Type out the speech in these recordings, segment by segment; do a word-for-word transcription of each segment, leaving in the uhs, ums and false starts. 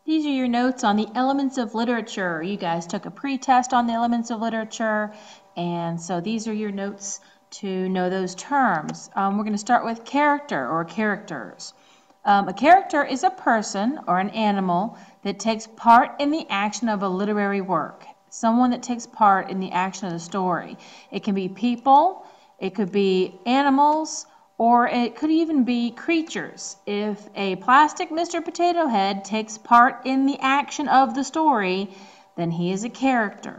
These are your notes on the elements of literature. You guys took a pre-test on the elements of literature, and so these are your notes to know those terms. Um, we're going to start with character or characters. Um, a character is a person or an animal that takes part in the action of a literary work. Someone that takes part in the action of the story. It can be people, it could be animals, or it could even be creatures. If a plastic Mister Potato Head takes part in the action of the story, then he is a character.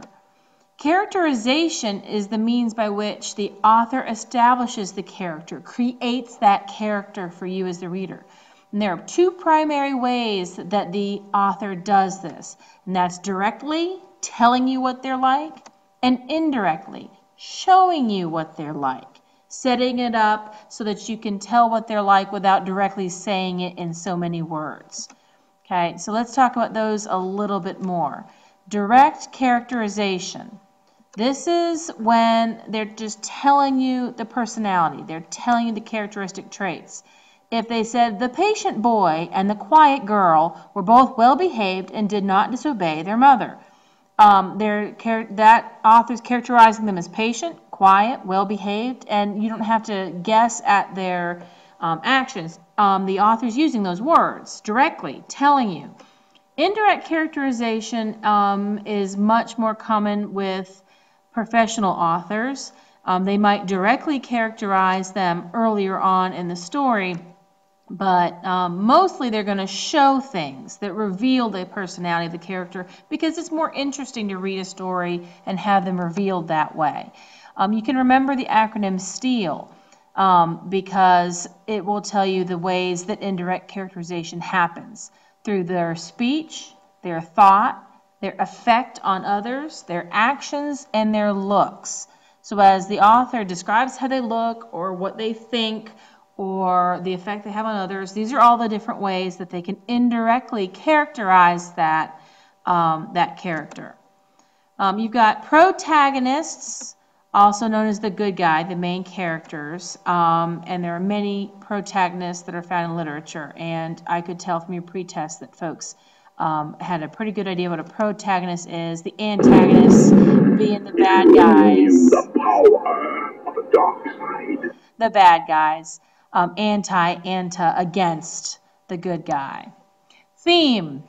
Characterization is the means by which the author establishes the character, creates that character for you as the reader. And there are two primary ways that the author does this, and that's directly telling you what they're like, and indirectly showing you what they're like. Setting it up so that you can tell what they're like without directly saying it in so many words. Okay, so let's talk about those a little bit more. Direct characterization. This is when they're just telling you the personality. They're telling you the characteristic traits. If they said the patient boy and the quiet girl were both well behaved and did not disobey their mother, um, they're, that author's characterizing them as patient, quiet, well-behaved, and you don't have to guess at their um, actions. Um, the author's using those words directly, telling you. Indirect characterization um, is much more common with professional authors. Um, they might directly characterize them earlier on in the story, but um, mostly they're going to show things that reveal the personality of the character because it's more interesting to read a story and have them revealed that way. Um, you can remember the acronym STEAL um, because it will tell you the ways that indirect characterization happens through their speech, their thought, their effect on others, their actions, and their looks. So as the author describes how they look or what they think or the effect they have on others, these are all the different ways that they can indirectly characterize that, um, that character. Um, you've got protagonists, also known as the good guy, the main characters, um, and there are many protagonists that are found in literature, and I could tell from your pretest that folks um, had a pretty good idea what a protagonist is. The antagonists being the bad guys. The power of the dark side. The bad guys. Um, anti, anti, against the good guy. Theme.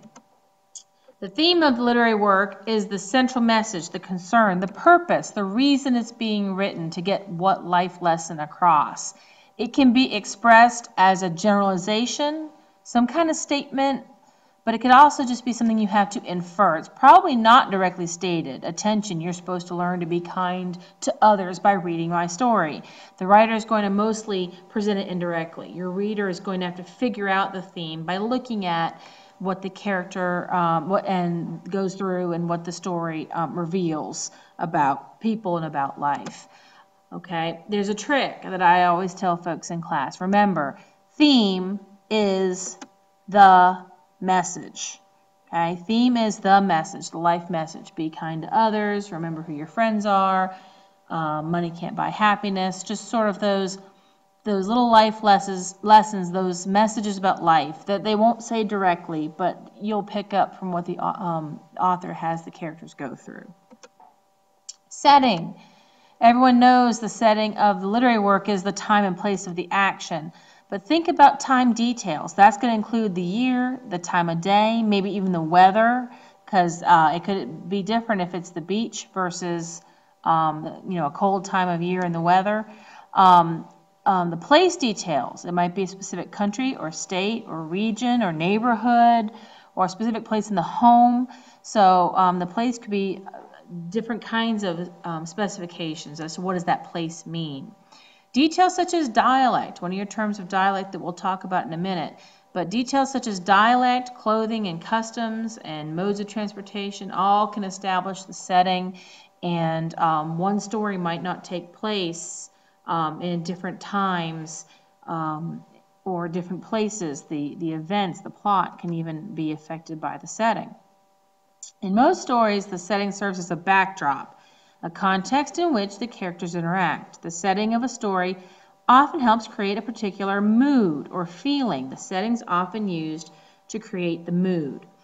The theme of the literary work is the central message, the concern, the purpose, the reason it's being written to get what life lesson across. It can be expressed as a generalization, some kind of statement, but it could also just be something you have to infer. It's probably not directly stated. Attention, you're supposed to learn to be kind to others by reading my story. The writer is going to mostly present it indirectly. Your reader is going to have to figure out the theme by looking at what the character um, what and goes through and what the story um, reveals about people and about life. Okay, there's a trick that I always tell folks in class. Remember, theme is the message. Okay, theme is the message, the life message. Be kind to others. Remember who your friends are. Uh, money can't buy happiness. Just sort of those those little life lessons, lessons, those messages about life that they won't say directly, but you'll pick up from what the um, author has the characters go through. Setting. Everyone knows the setting of the literary work is the time and place of the action. But think about time details. That's going to include the year, the time of day, maybe even the weather, because uh, it could be different if it's the beach versus um, you know, a cold time of year in the weather. Um, um, the place details. It might be a specific country or state or region or neighborhood or a specific place in the home. So um, the place could be different kinds of um, specifications as to what does that place mean. Details such as dialect, one of your terms of dialect that we'll talk about in a minute, but details such as dialect, clothing, and customs, and modes of transportation all can establish the setting, and um, one story might not take place um, in different times um, or different places. The, the events, the plot can even be affected by the setting. In most stories, the setting serves as a backdrop, a context in which the characters interact. The setting of a story often helps create a particular mood or feeling. The setting's often used to create the mood.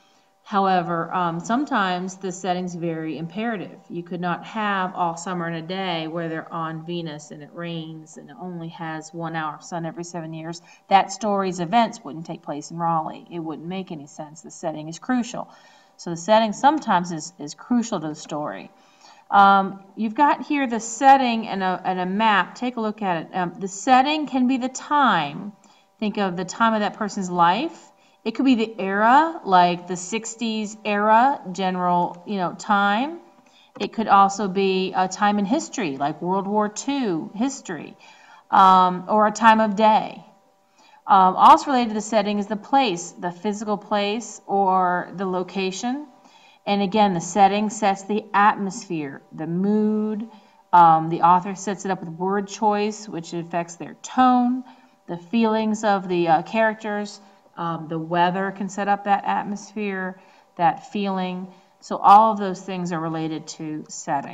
However, um, sometimes the setting's very imperative. You could not have all summer in a day where they're on Venus and it rains and it only has one hour of sun every seven years. That story's events wouldn't take place in Raleigh. It wouldn't make any sense. The setting is crucial. So the setting sometimes is, is crucial to the story. Um, you've got here the setting and a, and a map. Take a look at it. Um, the setting can be the time. Think of the time of that person's life. It could be the era, like the sixties era, general, you know, time. It could also be a time in history, like World War Two history, um, or a time of day. Um, also related to the setting is the place, the physical place or the location. And again, the setting sets the atmosphere, the mood. Um, the author sets it up with word choice, which affects their tone, the feelings of the uh, characters. Um, the weather can set up that atmosphere, that feeling. So all of those things are related to setting.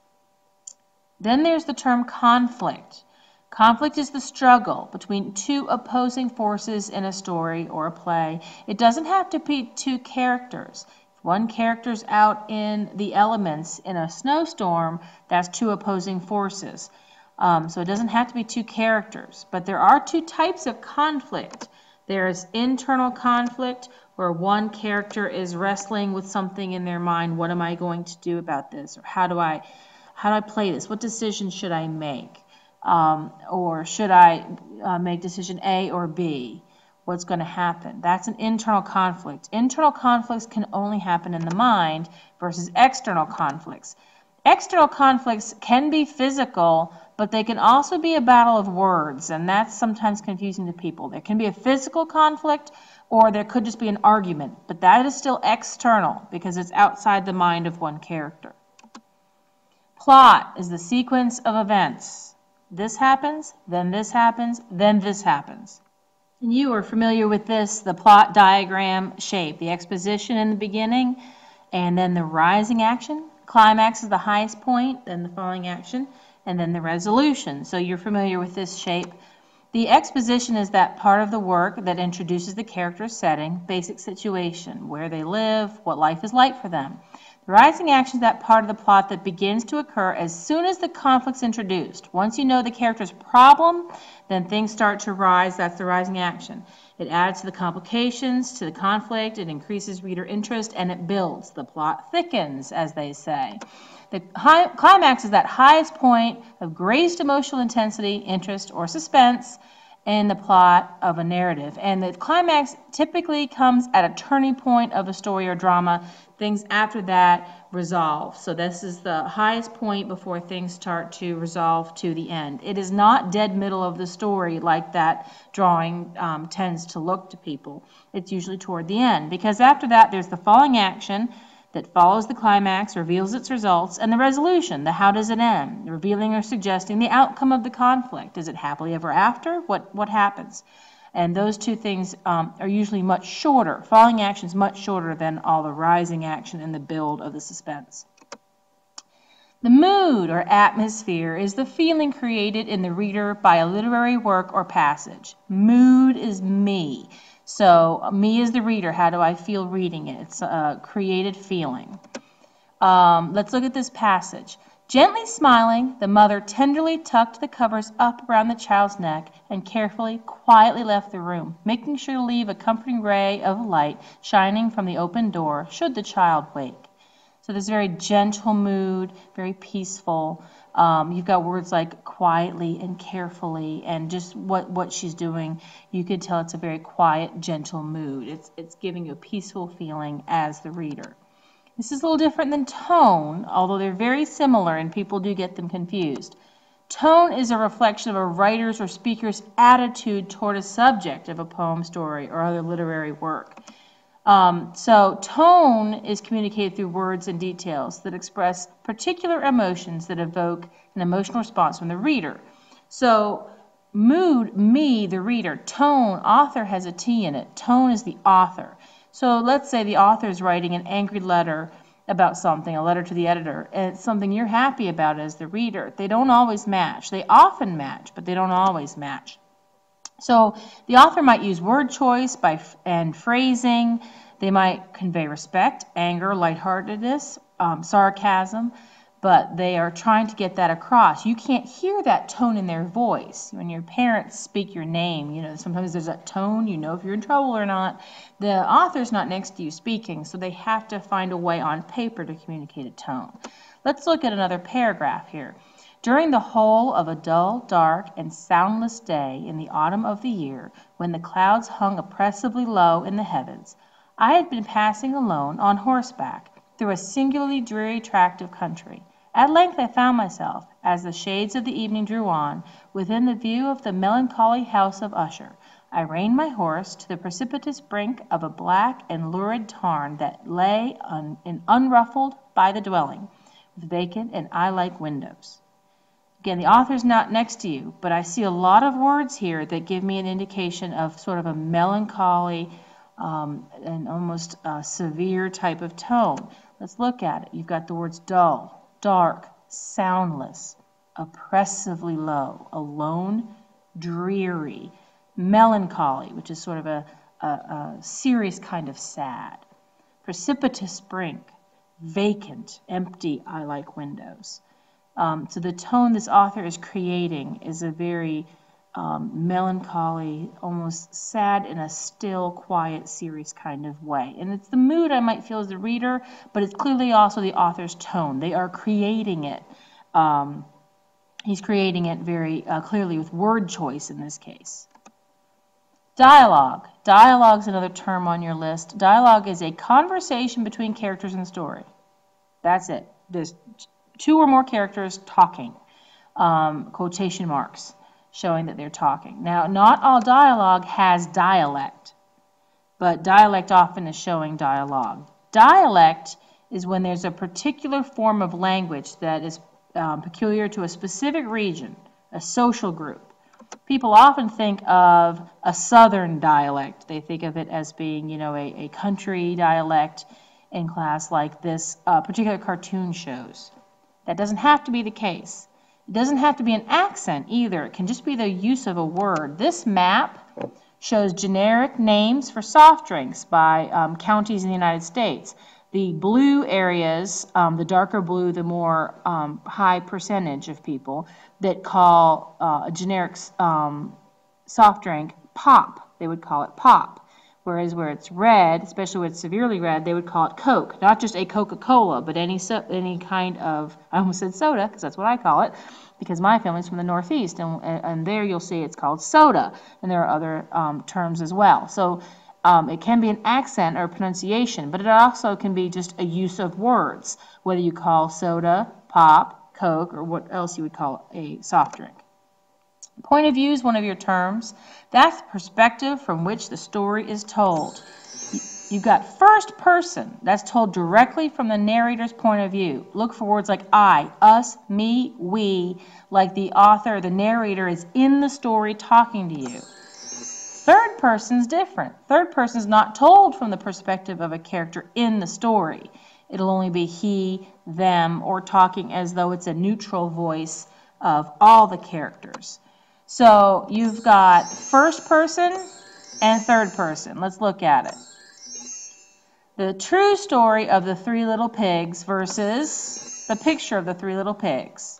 Then there's the term conflict. Conflict is the struggle between two opposing forces in a story or a play. It doesn't have to be two characters. If one character's out in the elements in a snowstorm, that's two opposing forces. Um, so it doesn't have to be two characters. But there are two types of conflict. There's internal conflict where one character is wrestling with something in their mind. What am I going to do about this? Or how do I, how do I play this? What decision should I make? Um, or should I uh, make decision A or B? What's going to happen? That's an internal conflict. Internal conflicts can only happen in the mind versus external conflicts. External conflicts can be physical, but they can also be a battle of words, and that's sometimes confusing to people. There can be a physical conflict, or there could just be an argument, but that is still external because it's outside the mind of one character. Plot is the sequence of events. This happens, then this happens, then this happens. And you are familiar with this, the plot diagram shape, the exposition in the beginning, and then the rising action. Climax is the highest point, then the falling action, and then the resolution. So you're familiar with this shape. The exposition is that part of the work that introduces the character's setting, basic situation, where they live, what life is like for them. The rising action is that part of the plot that begins to occur as soon as the conflict's introduced. Once you know the character's problem, then things start to rise. That's the rising action. It adds to the complications, to the conflict, it increases reader interest, and it builds. The plot thickens, as they say. The high, climax is that highest point of greatest emotional intensity, interest, or suspense in the plot of a narrative. And the climax typically comes at a turning point of a story or drama. Things after that resolve. So this is the highest point before things start to resolve to the end. It is not dead middle of the story like that drawing um, tends to look to people. It's usually toward the end, because after that there's the falling action that follows the climax, reveals its results, and the resolution, the how does it end, revealing or suggesting the outcome of the conflict. Is it happily ever after? What, what happens? And those two things um, are usually much shorter. Falling action is much shorter than all the rising action and the build of the suspense. The mood or atmosphere is the feeling created in the reader by a literary work or passage. Mood is me. So me as the reader, how do I feel reading it? It's a created feeling. Um, let's look at this passage. Gently smiling, the mother tenderly tucked the covers up around the child's neck and carefully, quietly left the room, making sure to leave a comforting ray of light shining from the open door should the child wake. So there's a very gentle mood, very peaceful. Um, you've got words like quietly and carefully, and just what, what she's doing. You could tell it's a very quiet, gentle mood. It's, it's giving you a peaceful feeling as the reader. This is a little different than tone, although they're very similar and people do get them confused. Tone is a reflection of a writer's or speaker's attitude toward a subject of a poem, story, or other literary work. Um, so tone is communicated through words and details that express particular emotions that evoke an emotional response from the reader. So mood, me, the reader. Tone, author has a T in it. Tone is the author. So let's say the author is writing an angry letter about something, a letter to the editor, and it's something you're happy about as the reader. They don't always match. They often match, but they don't always match. So the author might use word choice by and phrasing They might convey respect, anger, lightheartedness, um, sarcasm, but they are trying to get that across. You can't hear that tone in their voice. When your parents speak your name, you know, sometimes there's that tone, you know if you're in trouble or not. The author's not next to you speaking, so they have to find a way on paper to communicate a tone. Let's look at another paragraph here. During the whole of a dull, dark, and soundless day in the autumn of the year, when the clouds hung oppressively low in the heavens, I had been passing alone on horseback through a singularly dreary tract of country. At length I found myself, as the shades of the evening drew on, within the view of the melancholy house of Usher. I reined my horse to the precipitous brink of a black and lurid tarn that lay un in unruffled by the dwelling, with vacant and eye-like windows. Again, the author's not next to you, but I see a lot of words here that give me an indication of sort of a melancholy um, and almost uh, severe type of tone. Let's look at it. You've got the words dull, dark, soundless, oppressively low, alone, dreary, melancholy, which is sort of a, a, a serious kind of sad, precipitous brink, vacant, empty, eye-like windows. Um, so the tone this author is creating is a very um, melancholy, almost sad in a still, quiet, serious kind of way. And it's the mood I might feel as the reader, but it's clearly also the author's tone. They are creating it. Um, he's creating it very uh, clearly with word choice in this case. Dialogue. Dialogue is another term on your list. Dialogue is a conversation between characters in the story. That's it. There's two or more characters talking, um, quotation marks, showing that they're talking. Now, not all dialogue has dialect, but dialect often is showing dialogue. Dialect is when there's a particular form of language that is um, peculiar to a specific region, a social group. People often think of a southern dialect. They think of it as being, you know, a, a country dialect in class like this uh, particular cartoon shows. That doesn't have to be the case. It doesn't have to be an accent either. It can just be the use of a word. This map shows generic names for soft drinks by um, counties in the United States. The blue areas, um, the darker blue, the more um, high percentage of people that call uh, a generic um, soft drink pop. They would call it pop. Whereas where it's red, especially when it's severely red, they would call it Coke. Not just a Coca-Cola, but any so, any kind of, I almost said soda, because that's what I call it, because my family's from the Northeast, and, and there you'll see it's called soda, and there are other um, terms as well. So um, it can be an accent or pronunciation, but it also can be just a use of words, whether you call soda, pop, Coke, or what else you would call a soft drink. Point of view is one of your terms. That's the perspective from which the story is told. You've got first person. That's told directly from the narrator's point of view. Look for words like I, us, me, we, like the author, the narrator is in the story talking to you. Third person's different. Third person's not told from the perspective of a character in the story. It'll only be he, them, or talking as though it's a neutral voice of all the characters. So you've got first person and third person. Let's look at it. The true story of the three little pigs versus the picture of the three little pigs.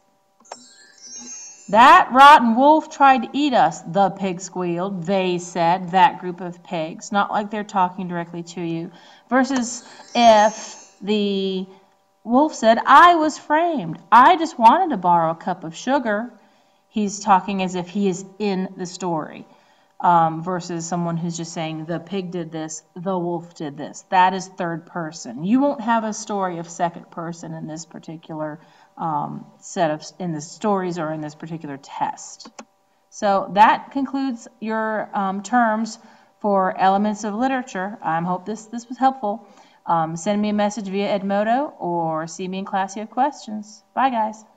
That rotten wolf tried to eat us, the pig squealed. They said, that group of pigs. Not like they're talking directly to you. Versus if the wolf said, I was framed. I just wanted to borrow a cup of sugar. He's talking as if he is in the story, um, versus someone who's just saying, the pig did this, the wolf did this. That is third person. You won't have a story of second person in this particular um, set of, in the stories or in this particular test. So that concludes your um, terms for elements of literature. I hope this, this was helpful. Um, send me a message via Edmodo or see me in class if you have questions. Bye, guys.